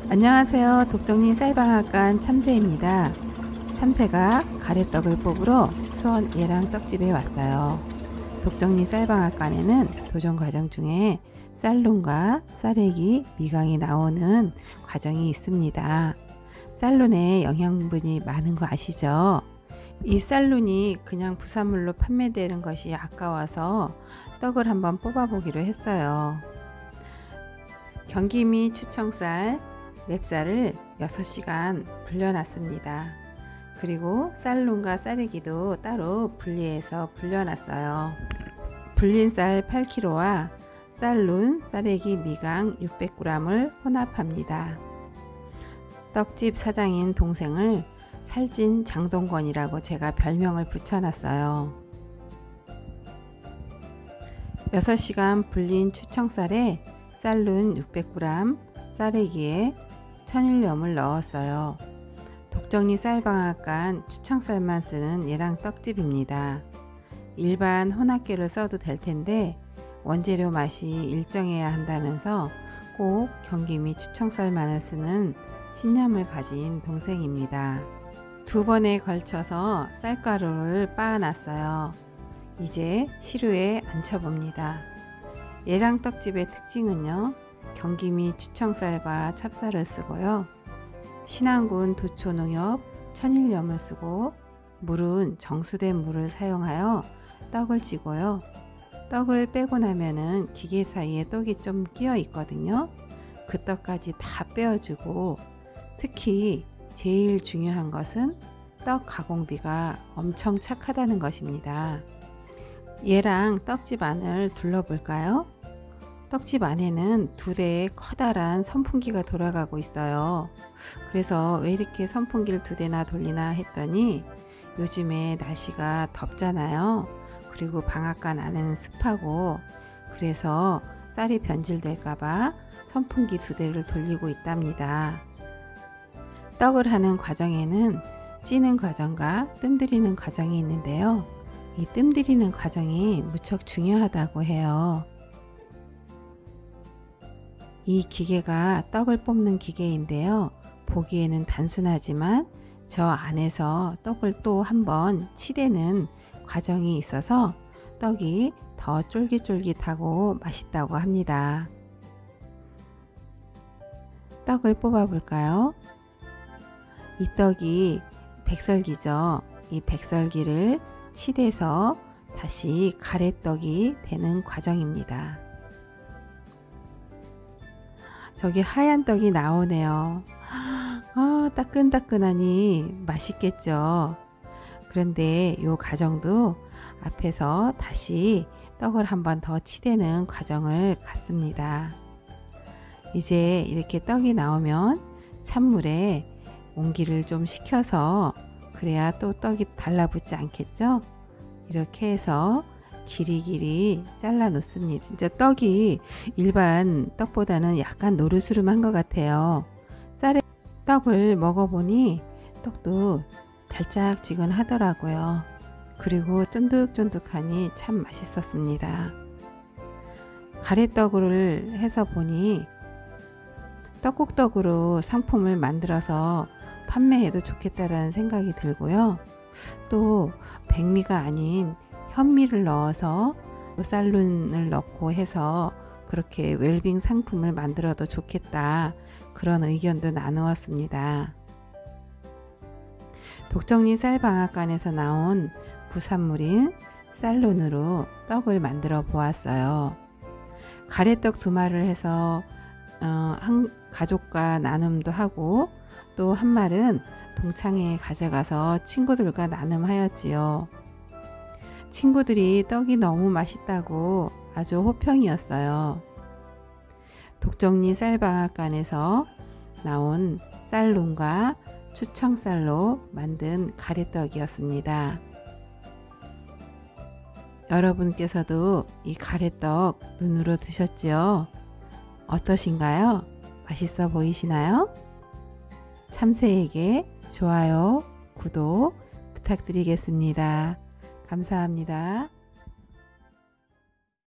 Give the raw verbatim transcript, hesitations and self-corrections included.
안녕하세요. 독정리 쌀방앗간 참새입니다. 참새가 가래떡을 뽑으러 수원 예랑 떡집에 왔어요. 독정리 쌀방앗간에는 도전 과정 중에 쌀론과 쌀액이 미강이 나오는 과정이 있습니다. 쌀론에 영양분이 많은 거 아시죠? 이 쌀론이 그냥 부산물로 판매되는 것이 아까워서 떡을 한번 뽑아보기로 했어요. 경기미 추청쌀, 맵쌀을 여섯 시간 불려놨습니다. 그리고 쌀론과 쌀액이도 따로 분리해서 불려놨어요. 불린 쌀 팔 킬로그램와 쌀론, 쌀액이 미강 육백 그램을 혼합합니다. 떡집 사장인 동생을 살찐 장동건이라고 제가 별명을 붙여놨어요. 여섯 시간 불린 추청쌀에 쌀론 육백 그램, 쌀액이에 천일염을 넣었어요. 독정리 쌀방앗간 추청쌀만 쓰는 예랑 떡집입니다. 일반 혼합계를 써도 될 텐데 원재료 맛이 일정해야 한다면서 꼭 경기미 추청쌀만을 쓰는 신념을 가진 동생입니다. 두 번에 걸쳐서 쌀가루를 빻아놨어요. 이제 시루에 앉혀봅니다. 예랑 떡집의 특징은요, 경기미 추청쌀과 찹쌀을 쓰고요. 신안군 도초농협 천일염을 쓰고 물은 정수된 물을 사용하여 떡을 찌고요. 떡을 빼고 나면은 기계 사이에 떡이 좀 끼어 있거든요. 그 떡까지 다 빼어주고 특히 제일 중요한 것은 떡 가공비가 엄청 착하다는 것입니다. 예랑 떡집 안을 둘러볼까요? 떡집 안에는 두 대의 커다란 선풍기가 돌아가고 있어요. 그래서 왜 이렇게 선풍기를 두 대나 돌리나 했더니 요즘에 날씨가 덥잖아요. 그리고 방앗간 안에는 습하고 그래서 쌀이 변질될까봐 선풍기 두 대를 돌리고 있답니다. 떡을 하는 과정에는 찌는 과정과 뜸 들이는 과정이 있는데요. 이 뜸 들이는 과정이 무척 중요하다고 해요. 이 기계가 떡을 뽑는 기계인데요. 보기에는 단순하지만 저 안에서 떡을 또 한번 치대는 과정이 있어서 떡이 더 쫄깃쫄깃하고 맛있다고 합니다. 떡을 뽑아 볼까요? 이 떡이 백설기죠. 이 백설기를 치대서 다시 가래떡이 되는 과정입니다. 저기 하얀 떡이 나오네요. 아, 따끈따끈하니 맛있겠죠. 그런데 이 과정도 앞에서 다시 떡을 한번 더 치대는 과정을 갖습니다. 이제 이렇게 떡이 나오면 찬물에 온기를 좀 식혀서 그래야 또 떡이 달라붙지 않겠죠? 이렇게 해서 길이길이 잘라 놓습니다. 진짜 떡이 일반 떡보다는 약간 노르스름한 것 같아요. 쌀에 떡을 먹어보니 떡도 달짝지근하더라고요. 그리고 쫀득쫀득하니 참 맛있었습니다. 가래떡을 해서 보니 떡국떡으로 상품을 만들어서 판매해도 좋겠다라는 생각이 들고요. 또 백미가 아닌 현미를 넣어서 쌀론을 넣고 해서 그렇게 웰빙 상품을 만들어도 좋겠다, 그런 의견도 나누었습니다. 독정리 쌀방앗간에서 나온 부산물인 쌀론으로 떡을 만들어 보았어요. 가래떡 두 마리를 해서 어, 한 가족과 나눔도 하고 또 한 말은 동창회에 가져가서 친구들과 나눔하였지요. 친구들이 떡이 너무 맛있다고 아주 호평이었어요. 독정리 쌀방앗간에서 나온 쌀론과 추청쌀로 만든 가래떡이었습니다. 여러분께서도 이 가래떡 눈으로 드셨지요? 어떠신가요? 맛있어 보이시나요? 참새에게 좋아요, 구독 부탁드리겠습니다. 감사합니다.